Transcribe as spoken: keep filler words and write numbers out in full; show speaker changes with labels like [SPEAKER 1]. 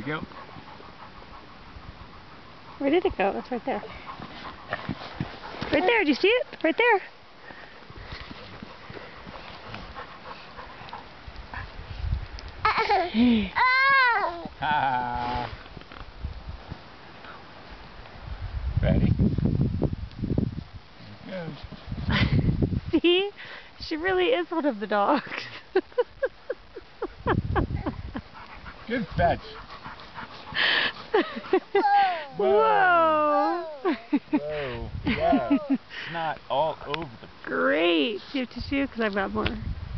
[SPEAKER 1] we go.
[SPEAKER 2] Where did it go? It's right there. Right there. Do you see it? Right there.
[SPEAKER 1] Ready? Here it goes.
[SPEAKER 2] See? She really is one of the dogs.
[SPEAKER 1] Good fetch.
[SPEAKER 2] Whoa.
[SPEAKER 1] Whoa. Yeah. It's not all over the...
[SPEAKER 2] Great. Do you have tissue? Because I've got more.